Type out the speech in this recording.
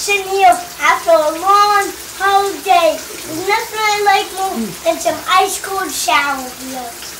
sitting here after a long holiday. There's nothing I like more than some ice cold shower here.